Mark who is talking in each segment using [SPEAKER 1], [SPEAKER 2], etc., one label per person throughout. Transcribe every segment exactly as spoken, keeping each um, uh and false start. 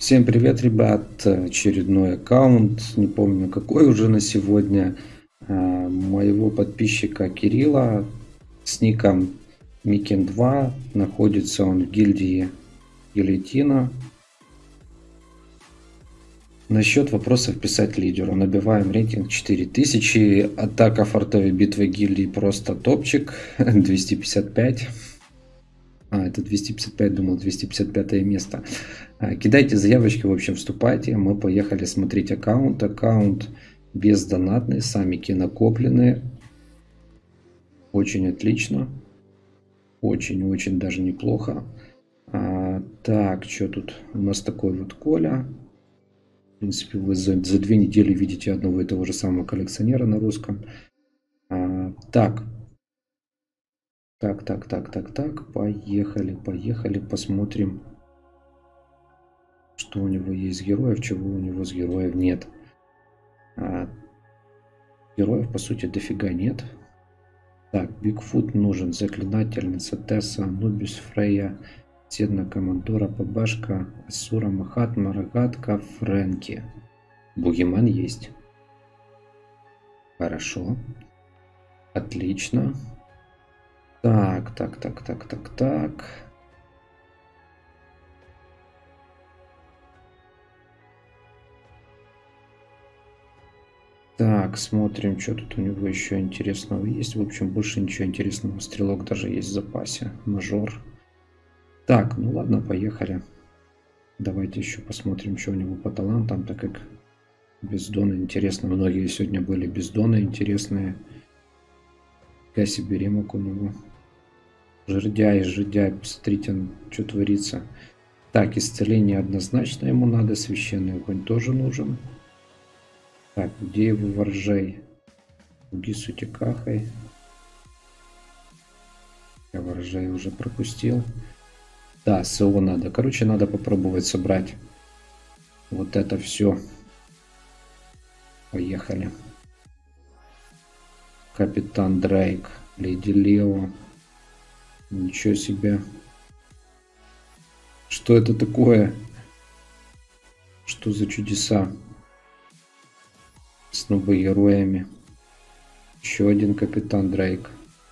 [SPEAKER 1] Всем привет, ребят! Очередной аккаунт, не помню какой уже на сегодня, а, моего подписчика Кирилла с ником Микин два. Находится он в гильдии Гильотина. Насчет вопросов писать лидеру. Набиваем рейтинг четыре тысячи. Атака фортовой битвы гильдии просто топчик. двести пятьдесят пять. А, это двести пятьдесят пять, думал, двести пятьдесят пятое место. А, кидайте заявочки, в общем, вступайте. Мы поехали смотреть аккаунт. Аккаунт бездонатный, самики накоплены. Очень отлично. Очень-очень даже неплохо. А, так, что тут? У нас такой вот Коля. В принципе, вы за, за две недели видите одного и того же самого коллекционера на русском. А, так. Так, так, так, так, так. Поехали, поехали, посмотрим, что у него есть героев, чего у него с героев нет. А, героев, по сути, дофига нет. Так, Бигфут нужен, заклинательница Тесса, Анубис, Фрейя, Седна, Командора, ПБшка, Асура, Махатма, Рогатка, Фрэнки. Бугимен есть. Хорошо. Отлично. Так, так, так, так, так, так. Так, смотрим, что тут у него еще интересного есть. В общем, больше ничего интересного. Стрелок даже есть в запасе. Мажор. Так, ну ладно, поехали. Давайте еще посмотрим, что у него по талантам, так как бездоны интересно. Многие сегодня были бездоны интересные. Я себе ремок у него. Жердяй, жердяй, посмотрите, что творится. Так, исцеление однозначно ему надо. Священный огонь тоже нужен. Так, где его воржей? Уги с утекахой. Я воржей уже пропустил. Да, СО надо. Короче, надо попробовать собрать вот это все. Поехали. Капитан Дрейк. Леди Лео. Ничего себе. Что это такое? Что за чудеса? С нубо-героями. Еще один Капитан Дрейк.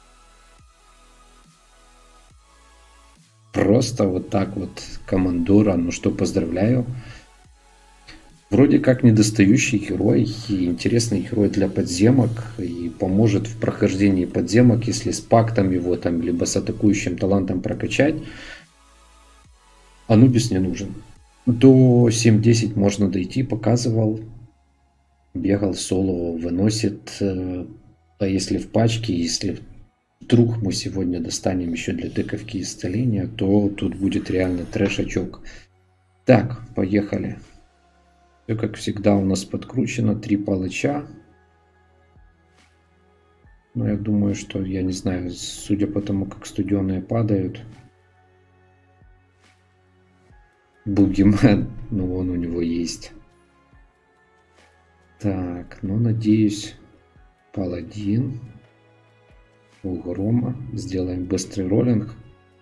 [SPEAKER 1] Просто вот так вот командора. Ну что, поздравляю. Вроде как недостающий герой. И интересный герой для подземок. И поможет в прохождении подземок, если с пактом его там, либо с атакующим талантом прокачать. Анубис не нужен. До семь десять можно дойти, показывал. Бегал соло, выносит. А если в пачке, если вдруг мы сегодня достанем еще для тыковки исцеления, то тут будет реально трэшачок. Так, поехали. Все как всегда у нас подкручено. Три палача. Но я думаю, что, я не знаю, судя по тому, как студеные падают. Бугимен, ну он у него есть. Так, ну надеюсь, паладин. У грома. Сделаем быстрый роллинг.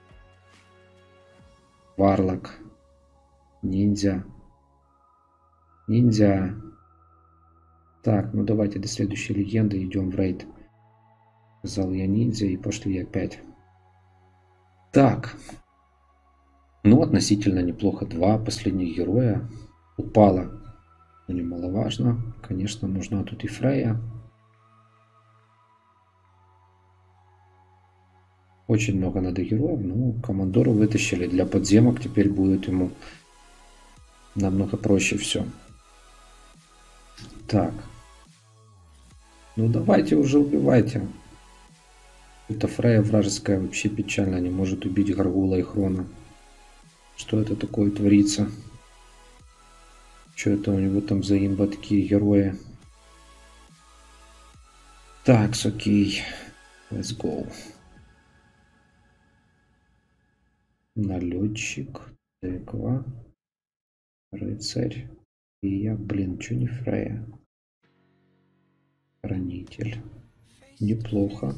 [SPEAKER 1] Варлок. Ниндзя. Ниндзя. Так, ну давайте до следующей легенды идем в рейд. Сказал я ниндзя и пошли опять. Так. Ну, относительно неплохо. Два последних героя. Упало. Но немаловажно. Конечно, нужна тут и Фрейя. Очень много надо героев. Ну, командору вытащили. Для подземок теперь будет ему намного проще все. Так. Ну, давайте уже убивайте. Это Фрейя вражеская вообще печально. Не может убить Гаргула и Хрона. Что это такое творится? Что это у него там за имба такие герои? Так, окей. Let's go. Налетчик. Теква. Рыцарь. И я, блин, что не Фрейя? Хранитель. Неплохо.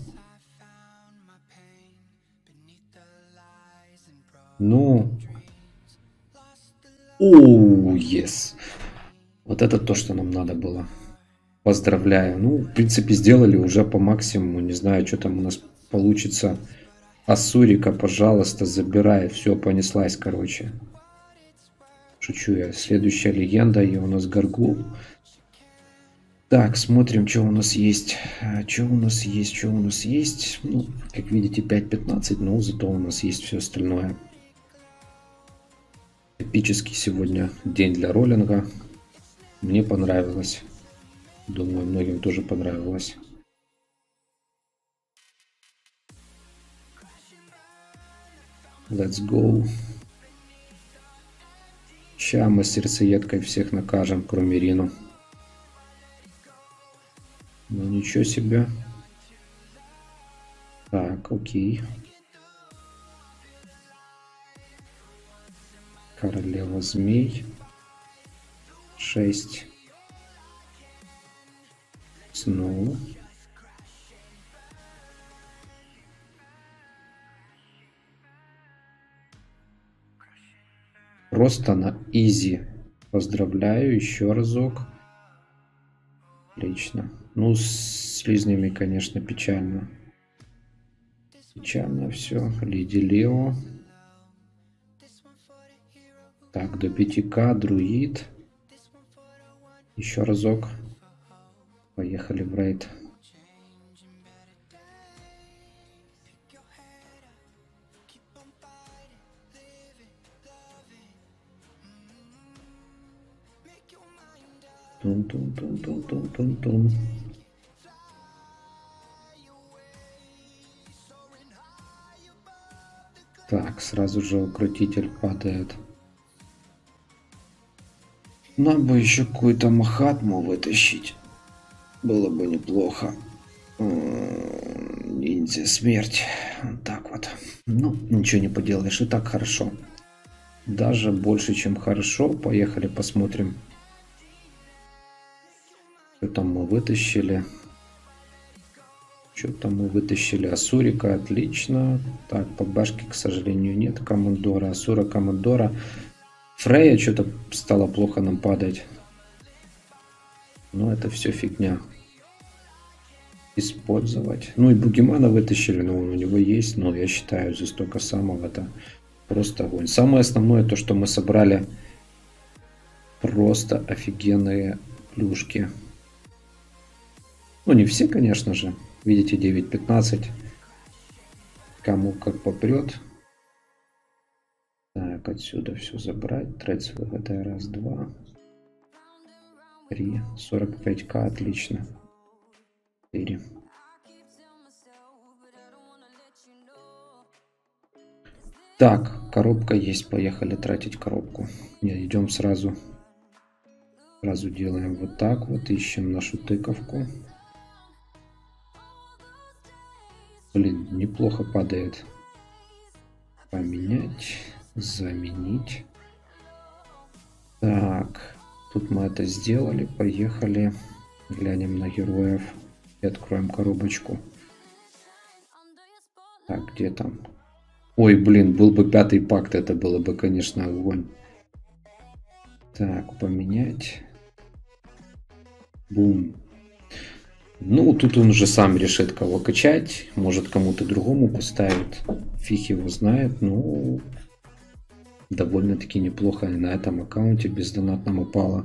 [SPEAKER 1] Ну. Оу, yes. Вот это то, что нам надо было. Поздравляю. Ну, в принципе, сделали уже по максимуму. Не знаю, что там у нас получится. Асурика, пожалуйста, забирай. Все, понеслась, короче. Шучу я. Следующая легенда. И у нас Гаргул. Так, смотрим, что у нас есть. Что у нас есть, что у нас есть. Ну, как видите, пять пятнадцать, но зато у нас есть все остальное. Эпический сегодня день для роллинга. Мне понравилось. Думаю, многим тоже понравилось. Let's go. Ща мы сердцеедкой всех накажем, кроме Рину. Ну ничего себе. Так, окей. Королева змей. шесть. Снова. Просто на изи. Поздравляю еще разок. Отлично. Ну, с слизнями, конечно, печально. Печально все. Леди Лео. Так, до пяти ка, друид. Еще разок. Поехали в рейд. Тун-тун-тун-тун-тун-тун-тун. Так, сразу же укротитель падает. Нам бы еще какую-то Махатму вытащить. Было бы неплохо. Ниндзя смерть. Вот так вот. Ну, ничего не поделаешь. И так хорошо. Даже больше, чем хорошо. Поехали посмотрим. Что там мы вытащили. Что там мы вытащили? Асурика. Отлично. Так, по башке, к сожалению, нет командора. Асура, командора. Фрея что-то стало плохо нам падать. Но это все фигня. Использовать. Ну и Бугимана вытащили, но он у него есть. Но я считаю, за столько самого это просто огонь. Самое основное то, что мы собрали просто офигенные плюшки. Ну не все, конечно же. Видите, девять пятнадцать. Кому как попрет. Так, отсюда все забрать. Трейд с выгодой. Раз, два. Три. сорок пять ка. Отлично. четыре. Так, коробка есть. Поехали тратить коробку. Не, идем сразу. Сразу делаем вот так вот. Ищем нашу тыковку. Блин, неплохо падает. Поменять. Заменить. Так. Тут мы это сделали. Поехали. Глянем на героев. И откроем коробочку. Так, где там? Ой, блин, был бы пятый пакт. Это было бы, конечно, огонь. Так, поменять. Бум. Ну, тут он уже сам решит, кого качать. Может, кому-то другому поставит. Фиг его знает. Ну, довольно-таки неплохо на этом аккаунте бездонатном упало.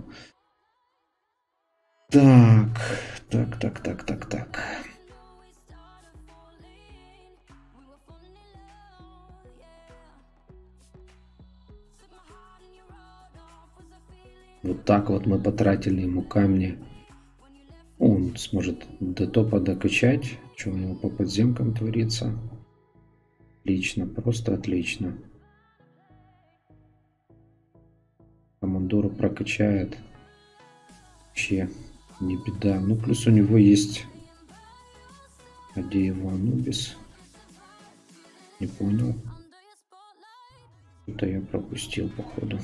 [SPEAKER 1] Так, так, так, так, так, так. Вот так вот мы потратили ему камни. Он сможет до топа докачать. Что у него по подземкам творится? Отлично, просто отлично. Командору прокачает. Вообще не беда. Ну, плюс у него есть... А где его Анубис? Не понял. Это я пропустил, походу.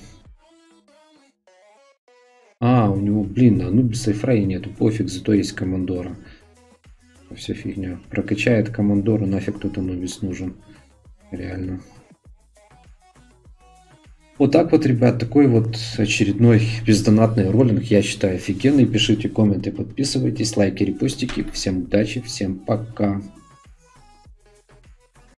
[SPEAKER 1] А, у него, блин, Анубиса и Фрей нету. Пофиг, зато есть командора. Вся фигня. Прокачает командору, нафиг тут Анубис нужен. Реально. Вот так вот, ребят, такой вот очередной бездонатный роллинг, я считаю, офигенный. Пишите комменты, подписывайтесь, лайки, репостики. Всем удачи, всем пока.